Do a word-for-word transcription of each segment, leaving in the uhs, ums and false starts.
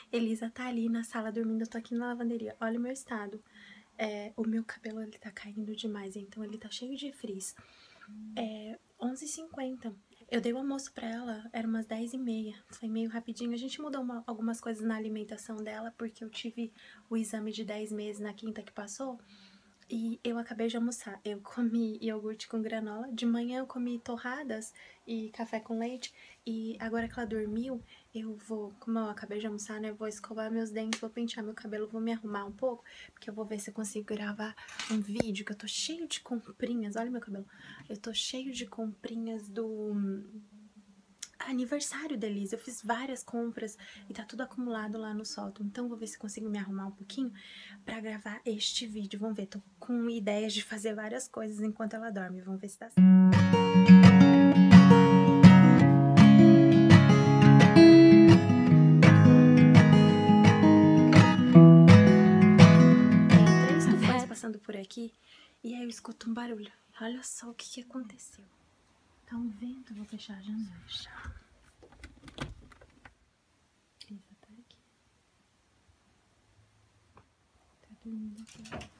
Elisa tá ali na sala dormindo, eu tô aqui na lavanderia. Olha o meu estado. É, o meu cabelo, ele tá caindo demais, então ele tá cheio de frizz. É onze e cinquenta. Eu dei o almoço pra ela, era umas dez e meia. Foi meio rapidinho. A gente mudou uma, algumas coisas na alimentação dela, porque eu tive o exame de dez meses na quinta que passou. E eu acabei de almoçar. Eu comi iogurte com granola. De manhã eu comi torradas e café com leite. E agora que ela dormiu, eu vou, como eu acabei de almoçar, né? Eu vou escovar meus dentes, vou pentear meu cabelo, vou me arrumar um pouco. Porque eu vou ver se eu consigo gravar um vídeo, que eu tô cheio de comprinhas. Olha meu cabelo. Eu tô cheio de comprinhas do aniversário da Elisa. Eu fiz várias compras e tá tudo acumulado lá no sótão. Então, vou ver se consigo me arrumar um pouquinho pra gravar este vídeo. Vamos ver, tô com ideias de fazer várias coisas enquanto ela dorme. Vamos ver se dá certo. Tem três tufões passando por aqui e aí eu escuto um barulho. Olha só o que que aconteceu. Tá um vento, vou fechar a janela. Elisa tá aqui. Tá dormindo aqui.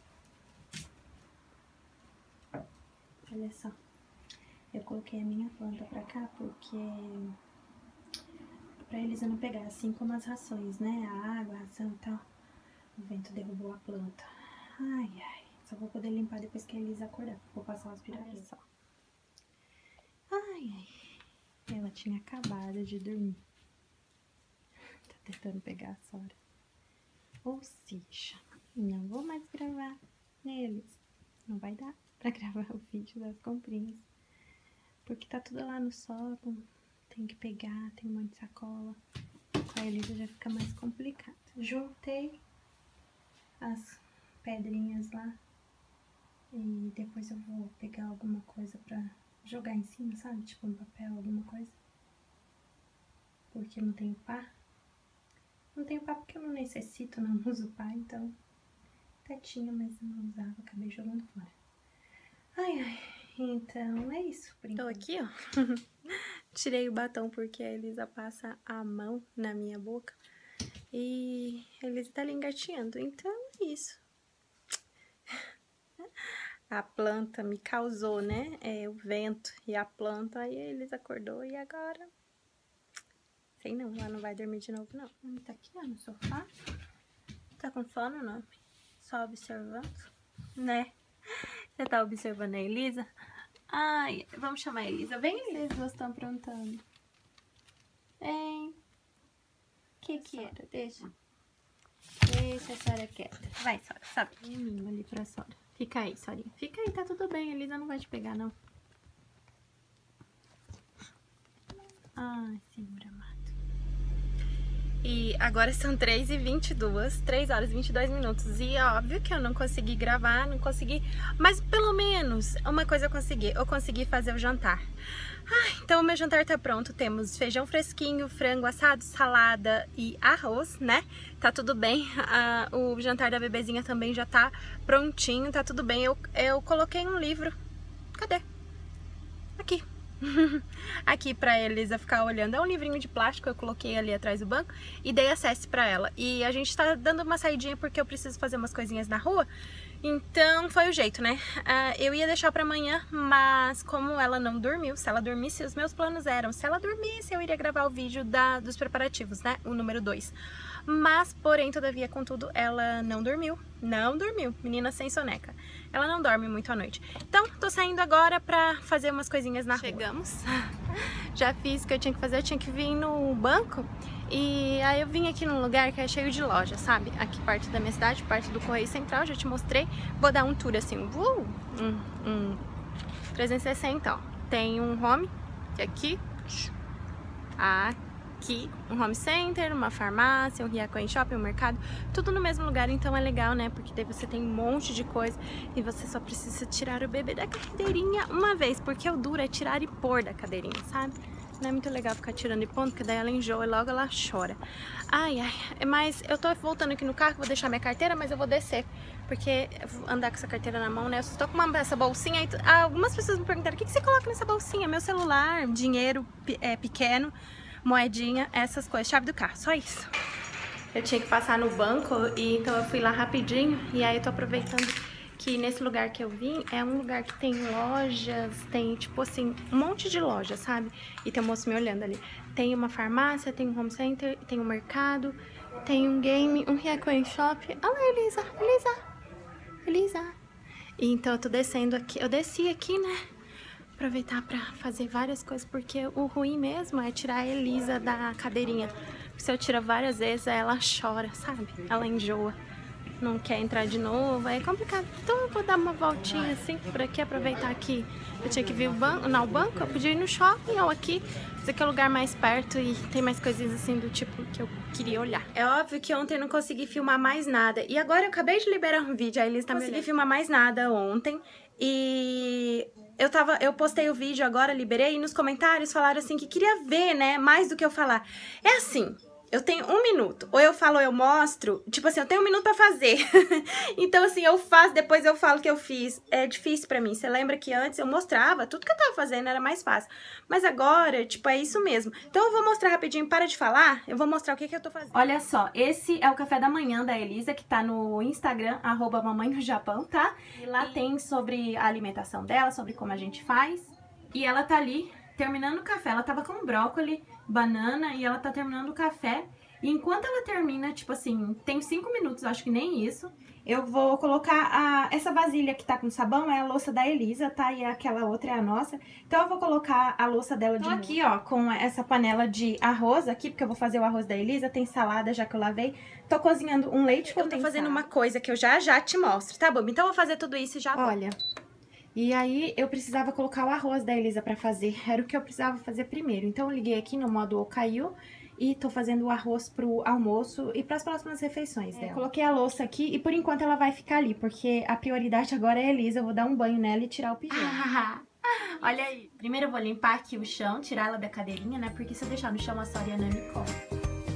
Olha só. Eu coloquei a minha planta pra cá porque... pra Elisa não pegar, assim como as rações, né? A água, a ração e tal. O vento derrubou a planta. Ai, ai. Só vou poder limpar depois que a Elisa acordar. Vou passar o aspirador só. Ai, ai. Ela tinha acabado de dormir. Tá tentando pegar a Sora. Ou seja, não vou mais gravar neles. Não vai dar pra gravar o vídeo das comprinhas. Porque tá tudo lá no sótão. Tem que pegar, tem um monte de sacola. Com a Elisa já fica mais complicado. Juntei as pedrinhas lá. E depois eu vou pegar alguma coisa pra jogar em cima, sabe? Tipo um papel, alguma coisa. Porque eu não tenho pá. Não tenho pá porque eu não necessito, não uso pá, então... Até tinha, mas eu não usava, acabei jogando fora. Ai, ai. Então, é isso. Tô aqui, ó. Tirei o batom porque a Elisa passa a mão na minha boca. E a Elisa tá ali engatinhando. Então, é isso. A planta me causou, né? É, o vento e a planta. Aí a Elisa acordou e agora... Sei não, ela não vai dormir de novo, não. Ela tá aqui, ó, no sofá. Tá com sono, não? Só observando, né? Você tá observando a Elisa? Ai, vamos chamar a Elisa. Vem, Elisa. Vocês duas estão aprontando. Vem. O que que era? Deixa. Deixa a Sora quieta. Vai, Sora, sobe. Menino ali pra Sora. Fica aí, Sorinha. Fica aí, tá tudo bem. A Elisa não vai te pegar, não. Ai, Senhor amado. E agora são três e vinte e duas, três horas e vinte e dois minutos. E é óbvio que eu não consegui gravar, não consegui... Mas pelo menos uma coisa eu consegui. Eu consegui fazer o jantar. Ah, então o meu jantar tá pronto. Temos feijão fresquinho, frango assado, salada e arroz, né? Tá tudo bem. Ah, o jantar da bebezinha também já tá prontinho, tá tudo bem. Eu, eu coloquei um livro. Cadê? Aqui. Aqui pra Elisa ficar olhando. É um livrinho de plástico, eu coloquei ali atrás do banco e dei acesso pra ela. E a gente tá dando uma saidinha porque eu preciso fazer umas coisinhas na rua. Então foi o jeito, né? Uh, eu ia deixar pra amanhã, mas como ela não dormiu, se ela dormisse, os meus planos eram, se ela dormisse eu iria gravar o vídeo da, dos preparativos, né? O número dois. Mas, porém, todavia, contudo, ela não dormiu. Não dormiu, menina sem soneca. Ela não dorme muito à noite. Então, tô saindo agora pra fazer umas coisinhas na rua. Chegamos. Já fiz o que eu tinha que fazer, eu tinha que vir no banco. E aí eu vim aqui num lugar que é cheio de loja, sabe? Aqui perto da minha cidade, perto do Correio Central, já te mostrei. Vou dar um tour assim, uh, um, um trezentos e sessenta, ó. Tem um home, que é aqui. Aqui, um home center, uma farmácia, um Riachuelo Shopping, um mercado. Tudo no mesmo lugar, então é legal, né? Porque daí você tem um monte de coisa e você só precisa tirar o bebê da cadeirinha uma vez. Porque o duro é tirar e pôr da cadeirinha, sabe? Não é muito legal ficar tirando e pondo, porque daí ela enjoa e logo ela chora. Ai, ai, mas eu tô voltando aqui no carro, vou deixar minha carteira, mas eu vou descer. Porque eu vou andar com essa carteira na mão, né? Eu só tô com uma, essa bolsinha e algumas pessoas me perguntaram, o que, que você coloca nessa bolsinha? Meu celular, dinheiro é, pequeno, moedinha, essas coisas, chave do carro, só isso. eu tinha que passar no banco, e então eu fui lá rapidinho. E aí eu tô aproveitando que nesse lugar que eu vim é um lugar que tem lojas, tem tipo assim, um monte de lojas, sabe? E tem um moço me olhando ali. Tem uma farmácia, tem um home center, tem um mercado, tem um game, um Riacon Shop. Olha lá, Elisa, Elisa, Elisa. E então eu tô descendo aqui, eu desci aqui, né? Aproveitar pra fazer várias coisas, porque o ruim mesmo é tirar a Elisa da cadeirinha. Porque se eu tiro várias vezes, ela chora, sabe? Ela enjoa. Não quer entrar de novo, é complicado. Então eu vou dar uma voltinha assim por aqui, aproveitar que eu tinha que vir o banco, não, o banco, eu podia ir no shopping ou aqui. Esse aqui é o lugar mais perto e tem mais coisinhas assim do tipo que eu queria olhar. É óbvio que ontem eu não consegui filmar mais nada. E agora eu acabei de liberar um vídeo, a Elisa tá me olhando. Não consegui filmar mais nada ontem. E eu tava, eu postei o vídeo agora, liberei, e nos comentários falaram assim que queria ver, né, mais do que eu falar. É assim, eu tenho um minuto, ou eu falo ou eu mostro, tipo assim, eu tenho um minuto pra fazer. Então assim, eu faço, depois eu falo que eu fiz. É difícil pra mim, você lembra que antes eu mostrava, tudo que eu tava fazendo era mais fácil. Mas agora, tipo, é isso mesmo. Então eu vou mostrar rapidinho, para de falar, eu vou mostrar o que que eu tô fazendo. Olha só, esse é o café da manhã da Elisa, que tá no Instagram, arroba mamãe no Japão, tá? E lá tem sobre a alimentação dela, sobre como a gente faz. E ela tá ali terminando o café, ela tava com brócolis, banana, e ela tá terminando o café. E enquanto ela termina, tipo assim, tem cinco minutos, acho que nem isso, eu vou colocar a, essa vasilha que tá com sabão, é a louça da Elisa, tá? E aquela outra é a nossa. Então eu vou colocar a louça dela de novo. Aqui, ó, com essa panela de arroz aqui, porque eu vou fazer o arroz da Elisa, tem salada já que eu lavei. Tô cozinhando um leite condensado. Eu tô fazendo uma coisa que eu já já te mostro, tá bom? Então eu vou fazer tudo isso e já... Olha... E aí, eu precisava colocar o arroz da Elisa pra fazer, era o que eu precisava fazer primeiro. Então, eu liguei aqui no modo Okayu e tô fazendo o arroz pro almoço e pras próximas refeições dela. É, coloquei a louça aqui e, por enquanto, ela vai ficar ali, porque a prioridade agora é a Elisa. Eu vou dar um banho nela e tirar o pijama. Olha aí. Primeiro, eu vou limpar aqui o chão, tirar ela da cadeirinha, né? Porque se eu deixar no chão, a Soriana me come.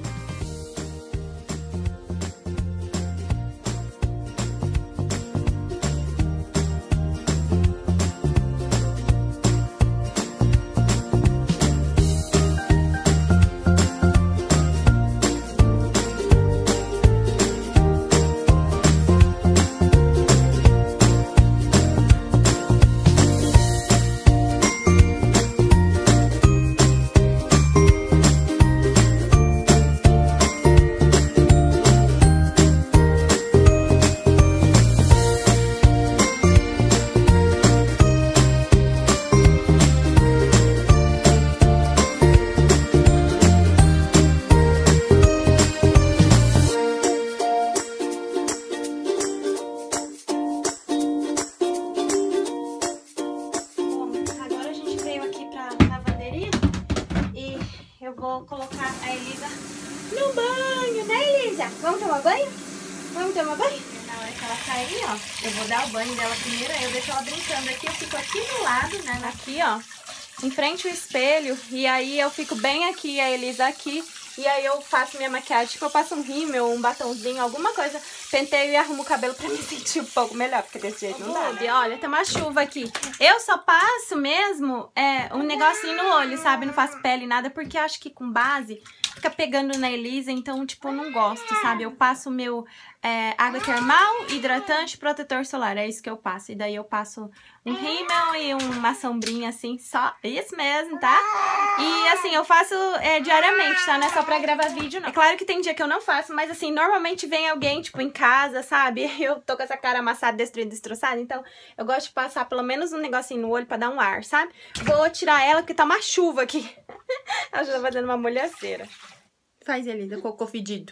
Vou colocar a Elisa no banho, né, Elisa? Vamos tomar banho? Vamos tomar banho? Na hora que ela sair, ó, eu vou dar o banho dela primeiro, aí eu deixo ela brincando aqui, eu fico aqui do lado, né, aqui, ó, em frente ao espelho, e aí eu fico bem aqui, a Elisa aqui, e aí eu faço minha maquiagem, tipo, eu passo um rímel, um batonzinho, alguma coisa, penteio e arrumo o cabelo pra me sentir um pouco melhor, porque desse jeito não dá, né? Olha, tem uma chuva aqui. Eu só passo mesmo é, um negocinho no olho, sabe? Não faço pele, nada, porque eu acho que com base fica pegando na Elisa, então, tipo, eu não gosto, sabe? Eu passo o meu é, água termal, hidratante, protetor solar, é isso que eu passo. E daí eu passo um rímel e uma sombrinha, assim, só isso mesmo, tá? E, assim, eu faço é, diariamente, tá? Não é só pra gravar vídeo, não. É claro que tem dia que eu não faço, mas, assim, normalmente vem alguém, tipo, em casa, sabe? Eu tô com essa cara amassada, destruída, destroçada, então eu gosto de passar pelo menos um negocinho no olho pra dar um ar, sabe? Vou tirar ela, porque tá uma chuva aqui. Ela já tá fazendo uma molhaceira. Faz, Elisa, cocô fedido.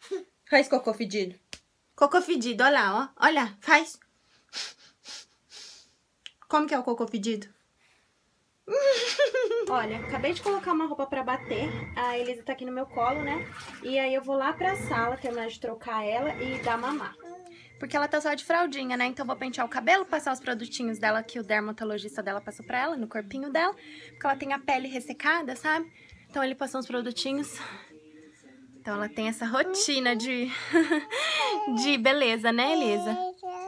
Faz cocô fedido. Cocô fedido, olha lá, ó. Olha, faz. Como que é o cocô fedido? Olha, acabei de colocar uma roupa pra bater. A Elisa tá aqui no meu colo, né? E aí eu vou lá pra sala, terminar de trocar ela e dar mamar. Porque ela tá só de fraldinha, né? Então eu vou pentear o cabelo, passar os produtinhos dela que o dermatologista dela passou pra ela, no corpinho dela. Porque ela tem a pele ressecada, sabe? Então ele passou uns produtinhos. Então ela tem essa rotina de, de beleza, né, Elisa?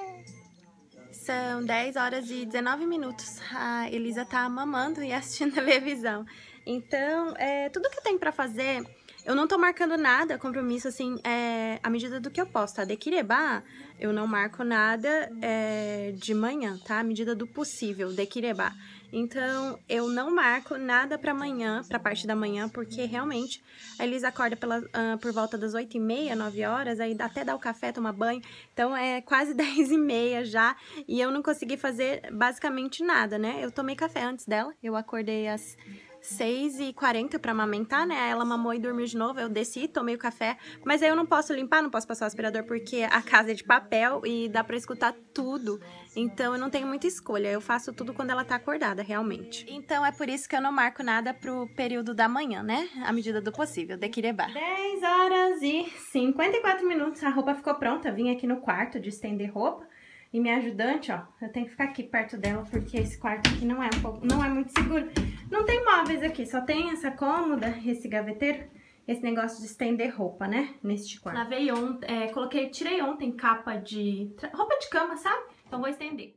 São dez horas e dezenove minutos. A Elisa tá mamando e assistindo televisão. Então, é, tudo que eu tenho pra fazer, Eu não tô marcando nada, compromisso, assim, é, à medida do que eu posso, tá? Dequireba, eu não marco nada é, de manhã, tá? À medida do possível, dequireba. Então, eu não marco nada pra amanhã, pra parte da manhã, porque realmente a Elisa acorda pela, uh, por volta das oito e meia, nove horas, aí até dá o café, tomar banho, então é quase dez e meia já, e eu não consegui fazer basicamente nada, né? Eu tomei café antes dela, eu acordei às seis e quarenta pra amamentar, né? Aí ela mamou e dormiu de novo, eu desci, tomei o café, mas aí eu não posso limpar, não posso passar o aspirador porque a casa é de papel e dá pra escutar tudo, então eu não tenho muita escolha, eu faço tudo quando ela tá acordada, realmente. Então é por isso que eu não marco nada pro período da manhã, né? À medida do possível, dequireba. dez horas e cinquenta e quatro minutos, a roupa ficou pronta, vim aqui no quarto de estender roupa. E minha ajudante, ó, eu tenho que ficar aqui perto dela, porque esse quarto aqui não é um pouco, não é muito seguro. Não tem móveis aqui, só tem essa cômoda, esse gaveteiro, esse negócio de estender roupa, né, neste quarto. Lavei ontem, é, coloquei, tirei ontem capa de, roupa de cama, sabe? Então vou estender.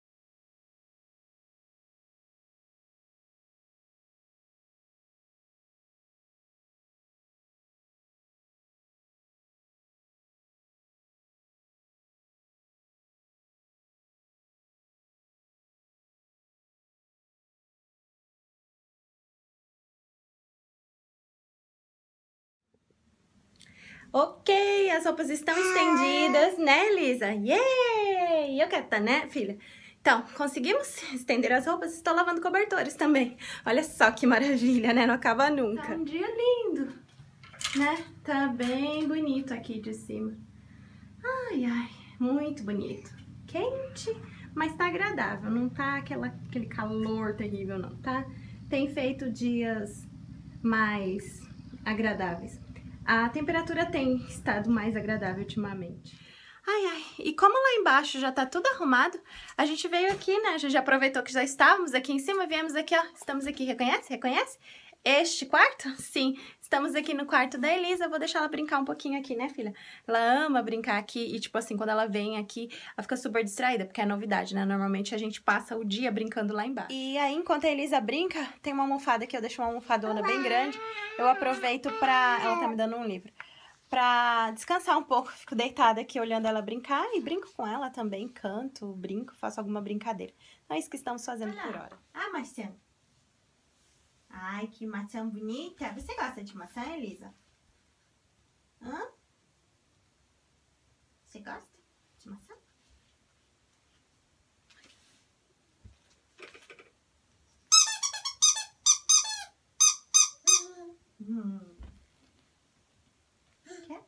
Ok, as roupas estão estendidas, né, Elisa? Yay! Eu quero, tá, né, filha? Então, conseguimos estender as roupas, estou lavando cobertores também. Olha só que maravilha, né? Não acaba nunca. Tá um dia lindo, né? Tá bem bonito aqui de cima. Ai, ai, muito bonito. Quente, mas tá agradável, não tá aquela, aquele calor terrível, não, tá? Tem feito dias mais agradáveis. A temperatura tem estado mais agradável ultimamente. Ai, ai, e como lá embaixo já tá tudo arrumado, a gente veio aqui, né? A gente já aproveitou que já estávamos aqui em cima, viemos aqui, ó. Estamos aqui, reconhece? Reconhece? Este quarto? Sim, estamos aqui no quarto da Elisa, vou deixar ela brincar um pouquinho aqui, né, filha? Ela ama brincar aqui e, tipo assim, quando ela vem aqui, ela fica super distraída, porque é novidade, né? Normalmente a gente passa o dia brincando lá embaixo. E aí, enquanto a Elisa brinca, tem uma almofada aqui, eu deixo uma almofadona bem grande, eu aproveito pra... Ela tá me dando um livro. Pra descansar um pouco, fico deitada aqui olhando ela brincar e brinco com ela também, canto, brinco, faço alguma brincadeira. Então é isso que estamos fazendo por hora. Ah, maçã. Ai, que maçã bonita. Você gosta de maçã, Elisa? Hã? Você gosta de maçã? Hum. Quer?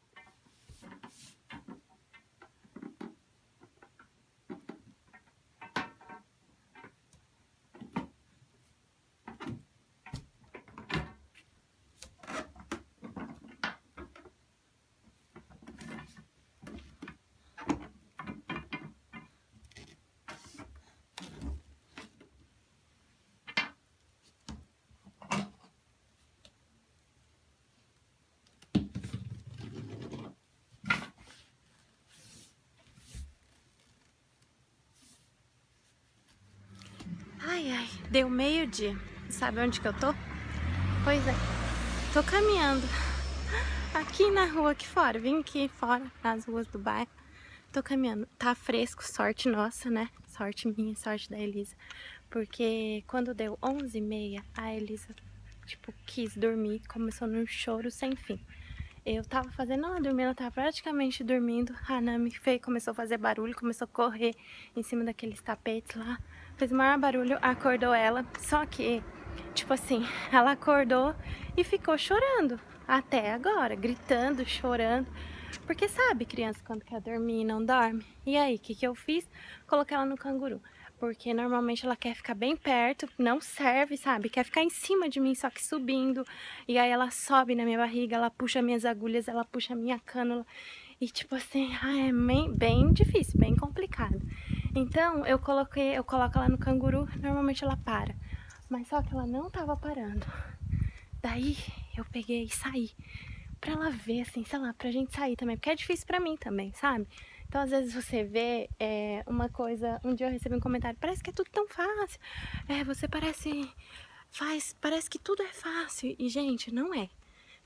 Ai, ai, deu meio-dia. Sabe onde que eu tô? Pois é, tô caminhando aqui na rua, aqui fora. Vim aqui fora, nas ruas do bairro. Tô caminhando. Tá fresco, sorte nossa, né? Sorte minha, sorte da Elisa. Porque quando deu onze e meia, a Elisa, tipo, quis dormir. Começou num choro sem fim. Eu tava fazendo ela dormir, ela tava praticamente dormindo. A Nami fez, começou a fazer barulho, começou a correr em cima daqueles tapetes lá. Fez o maior barulho, acordou ela. Só que, tipo assim, ela acordou e ficou chorando até agora, gritando, chorando. Porque sabe, criança, quando quer dormir e não dorme? E aí, o que que eu fiz? Coloquei ela no canguru. Porque normalmente ela quer ficar bem perto, não serve, sabe? Quer ficar em cima de mim, só que subindo. E aí ela sobe na minha barriga, ela puxa minhas agulhas, ela puxa minha cânula. E tipo assim, é bem, bem difícil, bem complicado. Então eu coloquei, eu coloco ela no canguru, normalmente ela para. Mas só que ela não tava parando. Daí eu peguei e saí. Pra ela ver, assim, sei lá, pra gente sair também. Porque é difícil pra mim também, sabe? Então, às vezes você vê é, uma coisa... Um dia eu recebi um comentário, parece que é tudo tão fácil. É, você parece... Faz... Parece que tudo é fácil. E, gente, não é.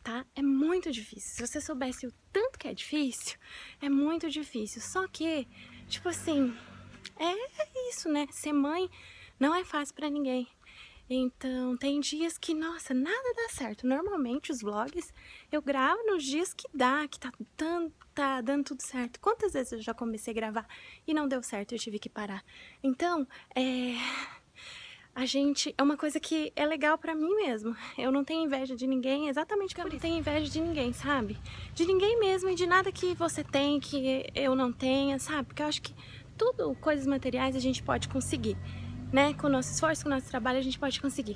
tá? É muito difícil. Se você soubesse o tanto que é difícil, é muito difícil. Só que, tipo assim, é isso, né? Ser mãe não é fácil pra ninguém. Então, tem dias que, nossa, nada dá certo. Normalmente, os vlogs eu gravo nos dias que dá, que tá dando, tá dando tudo certo. Quantas vezes eu já comecei a gravar e não deu certo, eu tive que parar. Então, é... a gente... é uma coisa que é legal pra mim mesmo. Eu não tenho inveja de ninguém, exatamente porque eu não tenho inveja de ninguém, sabe? De ninguém mesmo e de nada que você tem, que eu não tenha, sabe? Porque eu acho que tudo, coisas materiais, a gente pode conseguir. Né? Com o nosso esforço, com o nosso trabalho, a gente pode conseguir.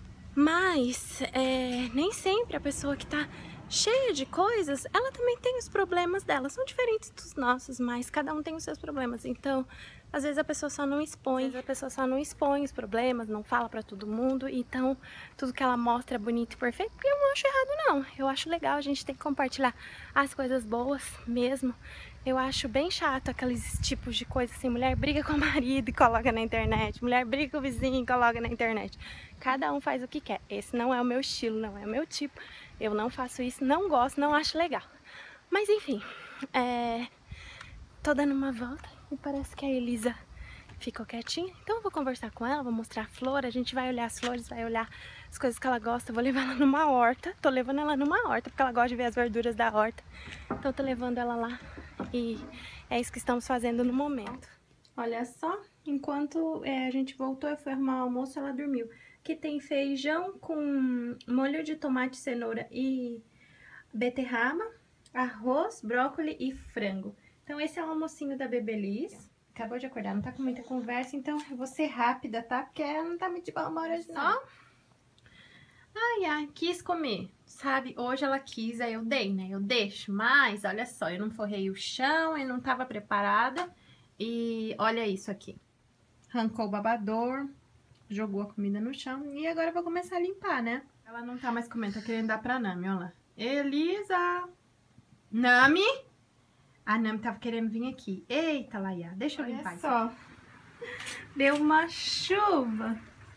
Mas é, nem sempre a pessoa que tá cheia de coisas, ela também tem os problemas dela. São diferentes dos nossos, mas cada um tem os seus problemas. Então, às vezes a pessoa só não expõe, às vezes a pessoa só não expõe os problemas, não fala pra todo mundo. Então, tudo que ela mostra é bonito e perfeito, porque eu não acho errado, não. Eu acho legal, a gente tem que compartilhar as coisas boas mesmo. Eu acho bem chato aqueles tipos de coisa assim, mulher briga com o marido e coloca na internet, mulher briga com o vizinho e coloca na internet. Cada um faz o que quer. Esse não é o meu estilo, não é o meu tipo. Eu não faço isso, não gosto, não acho legal. Mas enfim, é... tô dando uma volta e parece que a Elisa ficou quietinha. Então eu vou conversar com ela, vou mostrar a flor, a gente vai olhar as flores, vai olhar as coisas que ela gosta. Vou levar ela numa horta, tô levando ela numa horta, porque ela gosta de ver as verduras da horta. Então tô levando ela lá. E é isso que estamos fazendo no momento. Olha só, enquanto é, a gente voltou, eu fui arrumar o almoço, ela dormiu. Aqui tem feijão com molho de tomate, cenoura e beterraba, arroz, brócolis e frango. Então esse é o almocinho da Bebeliz. Acabou de acordar, não tá com muita conversa, então eu vou ser rápida, tá? Porque ela não tá muito de bom humor hoje, não. Ai, ai, quis comer, sabe? Hoje ela quis, aí eu dei, né? Eu deixo, mas olha só, eu não forrei o chão, eu não tava preparada. E olha isso aqui. Arrancou o babador, jogou a comida no chão e agora eu vou começar a limpar, né? Ela não tá mais comendo, tá querendo dar pra Nami, olha lá. Elisa! Nami! A Nami tava querendo vir aqui. Eita, Laia, deixa eu olha limpar só. Isso. Deu uma chuva.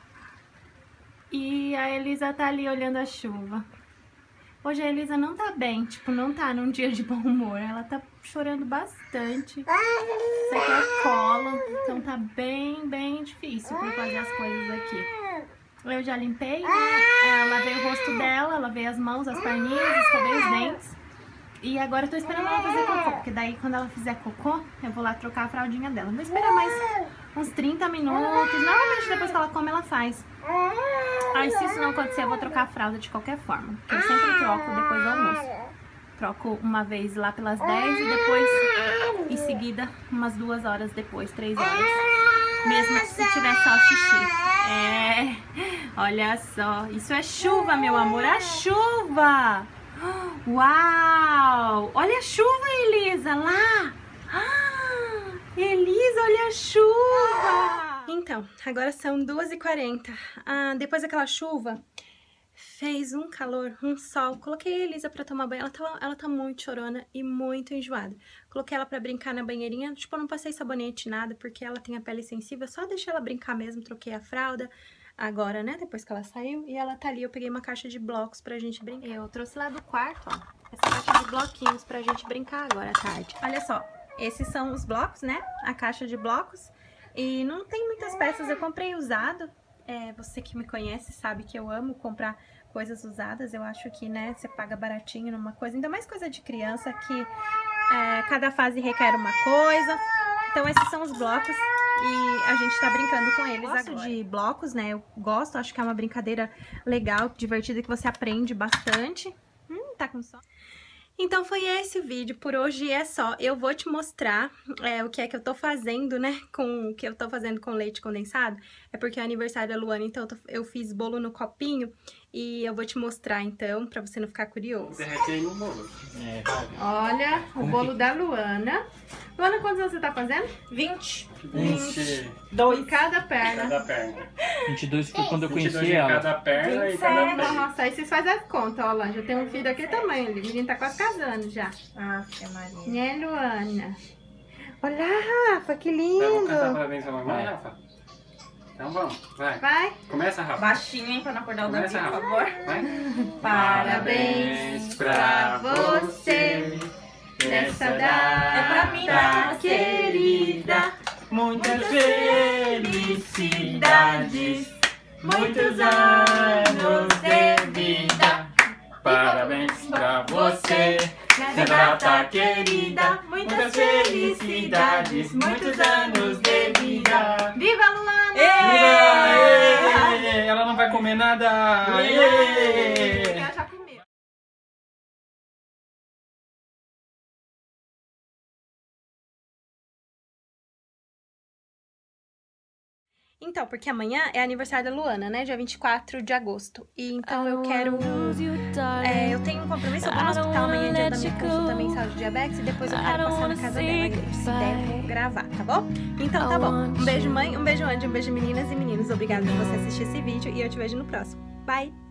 E a Elisa tá ali olhando a chuva. Hoje a Elisa não tá bem, tipo, não tá num dia de bom humor. Ela tá chorando bastante. Isso aqui é colo, então tá bem, bem difícil pra fazer as coisas aqui. Eu já limpei, né? Eu lavei o rosto dela, lavei as mãos, as perninhas, escovei os dentes. E agora eu tô esperando ela fazer cocô, porque daí quando ela fizer cocô, eu vou lá trocar a fraldinha dela. Vou esperar mais uns trinta minutos. Normalmente depois que ela come, ela faz. Aí se isso não acontecer, eu vou trocar a fralda de qualquer forma. Porque eu sempre troco depois do almoço. Troco uma vez lá pelas dez e depois, em seguida, umas duas horas depois, três horas. Mesmo se tiver só xixi. É, olha só, isso é chuva, meu amor, a chuva! Uau! Olha a chuva, Elisa, lá! Ah, Elisa, olha a chuva! Então, agora são duas e quarenta. Ah, depois daquela chuva, fez um calor, um sol. Coloquei a Elisa pra tomar banho. Ela tá, ela tá muito chorona e muito enjoada. Coloquei ela pra brincar na banheirinha. Tipo, eu não passei sabonete, nada, porque ela tem a pele sensível. Só deixei ela brincar mesmo, troquei a fralda. Agora, né, depois que ela saiu, e ela tá ali, eu peguei uma caixa de blocos pra gente brincar. Eu trouxe lá do quarto, ó, essa caixa de bloquinhos pra gente brincar agora à tarde. Olha só, esses são os blocos, né, a caixa de blocos, e não tem muitas peças, eu comprei usado. É, você que me conhece sabe que eu amo comprar coisas usadas, eu acho que, né, você paga baratinho numa coisa, ainda mais coisa de criança, que é, cada fase requer uma coisa. Então esses são os blocos. E a gente tá brincando com eles agora. Eu gosto de blocos, né? Eu gosto, acho que é uma brincadeira legal, divertida, que você aprende bastante. Hum, tá com sono. Então foi esse o vídeo, por hoje é só. Eu vou te mostrar é, o que é que eu tô fazendo, né, com o que eu tô fazendo com leite condensado. É porque é aniversário da Luana, então eu, tô, eu fiz bolo no copinho e eu vou te mostrar, então, pra você não ficar curioso. Derrete aí no bolo. É. Olha, o bolo que... da Luana. Luana, quantos anos você tá fazendo? vinte. vinte. Dois em cada perna. Cada perna. vinte e dois foi quando eu vinte e dois conheci em ela. cada perna e cada Sério? peito. Nossa, aí vocês fazem as contas, ó lá. Já tem um filho daquele tamanho ali. O menino tá quase casando já. Ah, que Maria. Né, Luana? Olha, Rafa, que lindo. Eu vou cantar parabéns à mamãe, Rafa? Então vamos, vai. Vai. Começa, Rafa. Baixinho, hein, pra não acordar o Davi, Começa, por Rafa. favor. Vai. Parabéns pra você nessa data É pra mim, pra você. querida. Muitas felicidades, muitos anos de vida. Parabéns pra você nessa data querida. Muitas felicidades, muitos anos de vida. Viva Luana! Viva! Ê! Ela não vai comer nada! Ê! Ela já comeu. Então, porque amanhã é aniversário da Luana, né? Dia vinte e quatro de agosto. E então eu quero... É, eu tenho um compromisso, eu vou no hospital amanhã, dia da minha consulta mensal de diabetes. E depois eu quero passar na casa dela, se der, eu vou gravar, tá bom? Então tá bom. Um beijo, mãe, um beijo, Andy, um beijo, meninas e meninos. Obrigada por você assistir esse vídeo e eu te vejo no próximo. Bye!